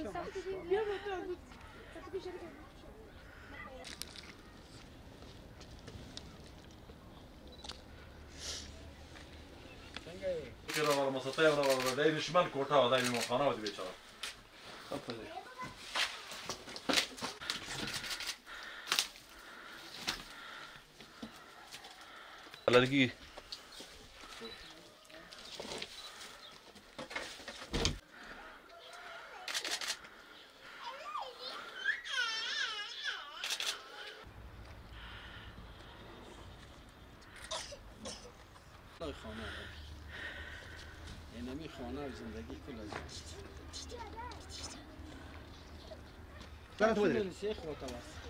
كده ولا مسطيه ولا دايما شمال كورتها ودايما مقانه ودي بيتشرب على دقيقة خانه اینمی خانه و زندگی کل از چند تو بدید؟ سه خواهد